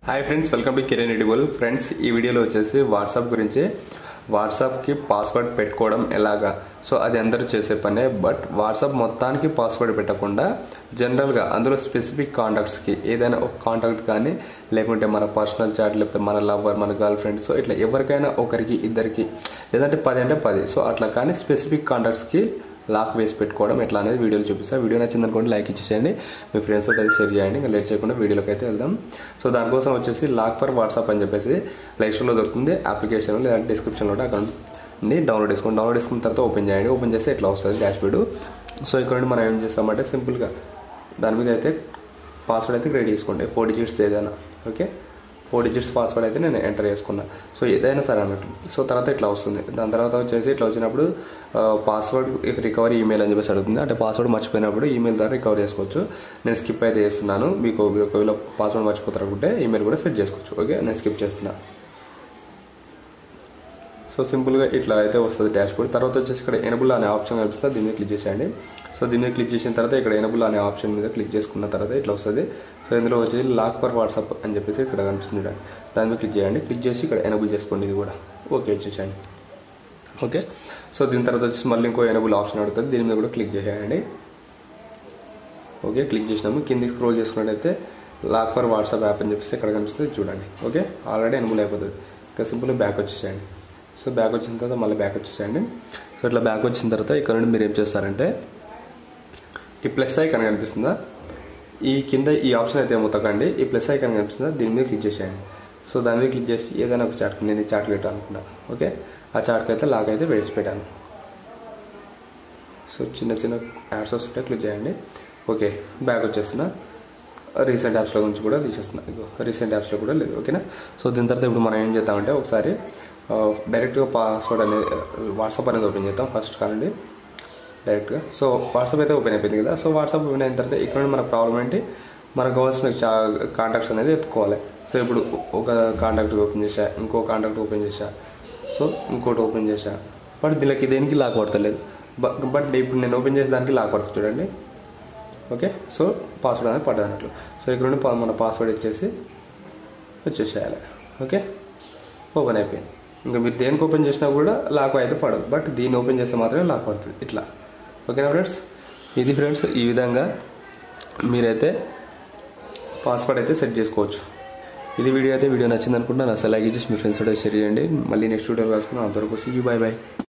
Hi friends, welcome to Kiran edible. Friends, ఈ వీడియోలో వచ్చేసి వాట్సాప్ గురించి, వాట్సాప్కి పాస్వర్డ్ పెట్టుకోవడం ఎలాగా. సో అది అందరూ చేసే పనే. బట్ వాట్సాప్ మొత్తానికి పాస్వర్డ్ పెట్టకుండా జనరల్గా అందులో స్పెసిఫిక్ కాంటాక్ట్స్కి ఏదైనా ఒక కాంటాక్ట్ కానీ, లేకుంటే మన పర్సనల్ చాట్, లేకపోతే మన లవర్, మన గర్ల్ ఫ్రెండ్, సో ఇట్లా ఎవరికైనా ఒకరికి ఇద్దరికి లేదంటే 10 అంటే 10, సో అట్లా కానీ స్పెసిఫిక్ కాంటాక్ట్స్కి లాక్ వేసి పెట్టుకోవడం ఎట్లా అనేది వీడియోలు చూపిస్తాను. వీడియో నచ్చింది అనుకోండి, లైక్ ఇచ్చేసేయండి, మీ ఫ్రెండ్స్ అయితే షేర్ చేయండి. ఇంకా లేట్ చేయకుండా వీడియోలోకి అయితే వెళ్దాం. సో దానికోసం వచ్చేసి లాక్ ఫర్ వాట్సాప్ అని చెప్పేసి ప్లే స్టోర్లో దొరుకుతుంది అప్లికేషన్, లేదంటే డిస్క్రిప్షన్లో కూడా అక్కడ డౌన్లోడ్ చేసుకున్న తర్వాత ఓపెన్ చేయండి. ఓపెన్ చేస్తే ఇట్లా వస్తుంది డాష్బోర్డ్. సో ఇక్కడ నుండి మనం ఏం చేస్తామంటే సింపుల్గా దాని మీద అయితే పాస్వర్డ్ అయితే క్రియేట్ చేసుకోండి, 4 digits ఏదైనా. ఓకే, 4 digits పాస్వర్డ్ అయితే నేను ఎంటర్ చేసుకున్నా. సో ఏదైనా సరే అన్నట్టు. సో తర్వాత ఇట్లా వస్తుంది. దాని తర్వాత వచ్చేసి ఇట్లా వచ్చినప్పుడు పాస్వర్డ్ రికవరీ ఈమెయిల్ అని చెప్పేసి అడుగుతుంది. అంటే పాస్వర్డ్ మర్చిపోయినప్పుడు ఈమెయిల్ ద్వారా రికవర్ చేసుకోవచ్చు. నేను స్కిప్ అయితే చేస్తున్నాను. మీకు ఒకవేళ పాస్వర్డ్ మర్చిపోతారు అనుకుంటే ఈమెయిల్ కూడా సెట్ చేసుకోవచ్చు. ఓకే, నేను స్కిప్ చేస్తున్నా. సో సింపుల్గా ఇట్లా అయితే వస్తుంది డాష్బోర్డ్. తర్వాత వచ్చేసి ఇక్కడ ఎనబుల్ అనే ఆప్షన్ కనిపిస్తుంది, దీన్ని క్లిక్ చేసేయండి. సో దీన్ని క్లిక్ చేసిన తర్వాత ఇక్కడ ఎనబుల్ అనే ఆప్షన్ మీద క్లిక్ చేసుకున్న తర్వాత ఇట్లా వస్తుంది. సో ఇందులో వచ్చేసి లాక్ ఫర్ వాట్సాప్ అని చెప్పేసి ఇక్కడ కనిపిస్తుంది, దాని మీద క్లిక్ చేయండి. క్లిక్ చేసి ఇక్కడ ఎనబుల్ చేసుకోండి, ఇది కూడా ఓకే వచ్చేసేయండి. ఓకే, సో దీని తర్వాత వచ్చేసి మళ్ళీ ఇంకో ఎనబుల్ ఆప్షన్ అడుగుతుంది, దీని మీద కూడా క్లిక్ చేసేయండి. ఓకే, క్లిక్ చేసినాము. కింద స్క్రోల్ చేసుకున్నట్టయితే లాక్ ఫర్ వాట్సాప్ యాప్ అని చెప్పేసి ఇక్కడ కనిపిస్తుంది, చూడండి. ఓకే, ఆల్రెడీ ఎనబుల్ అయిపోతుంది. ఇంకా సింపుల్గా బ్యాక్ వచ్చేసేయండి. సో బ్యాక్ వచ్చిన తర్వాత మళ్ళీ బ్యాక్ వచ్చేసేయండి. సో ఇట్లా బ్యాక్ వచ్చిన తర్వాత ఇక్కడ నుండి మీరు ఏం చేస్తారంటే ఈ ప్లస్ ఐకాన్ కనిపిస్తుందా, ఈ కింద ఈ ఆప్షన్ అయితే ఏమవుతాకండి, ఈ ప్లస్ ఐకాన్ కనిపిస్తుందా, దీని మీద క్లిక్ చేసేయండి. సో దాని మీద క్లిక్ చేసి ఏదైనా ఒక చాట్, నేను ఈ చాట్ పెట్టాను అనుకున్నాను. ఓకే, ఆ చాట్కి అయితే లాక్ అయితే వేసి పెట్టాను. సో చిన్న చిన్న యాడ్స్ వస్తుంటే క్లిక్ చేయండి. ఓకే, బ్యాక్ వచ్చేస్తున్నా. రీసెంట్ యాప్స్లో గురించి కూడా తీసేస్తున్నా. ఇగో రీసెంట్ యాప్స్లో కూడా లేదు. ఓకేనా. సో దీని తర్వాత ఇప్పుడు మనం ఏం చేద్దామంటే ఒకసారి డైరెక్ట్గా పాస్వర్డ్ అనేది వాట్సాప్ అనేది ఓపెన్ చేద్దాం ఫస్ట్ కానండి డైరెక్ట్గా. సో వాట్సాప్ అయితే ఓపెన్ అయిపోయింది కదా. సో వాట్సాప్ ఓపెన్ అయిన తర్వాత ఇక్కడ మన ప్రాబ్లం ఏంటి, మనకు కావాల్సిన కాంటాక్ట్స్ అనేది ఎత్తుకోవాలి. సో ఇప్పుడు ఒక కాంటాక్ట్ ఓపెన్ చేశా, ఇంకో కాంటాక్ట్ ఓపెన్ చేశా, సో ఇంకోటి ఓపెన్ చేశా. బట్ దీనికి దేనికి లాక్ పడతలేదు. బట్ ఇప్పుడు నేను ఓపెన్ చేసే దానికి లాక్ పడుతుంది, చూడండి. ఓకే, సో పాస్వర్డ్ అనేది పడ్డది అన్నట్లు. సో ఇక్కడ నుండి మన పాస్వర్డ్ ఇచ్చేసి వచ్చేసేయాలి. ఓకే, ఓపెన్ అయిపోయింది. ఇంకా మీరు దేనికి ఓపెన్ చేసినా కూడా లాక్ అయితే పడదు, బట్ దీన్ని ఓపెన్ చేస్తే మాత్రమే లాక్ పడుతుంది ఇట్లా. ఓకేనా ఫ్రెండ్స్, ఇది ఫ్రెండ్స్ ఈ విధంగా మీరైతే పాస్వర్డ్ అయితే సెట్ చేసుకోవచ్చు. ఇది వీడియో నచ్చింది అనుకుంటున్నాను. అసలు లైక్ ఇచ్చేసి మీ ఫ్రెండ్స్ కూడా షేర్ చేయండి. మళ్ళీ నెక్స్ట్ వీడియో కలుసుకున్నాం. అంతవరకు సీ యూ, బై బై.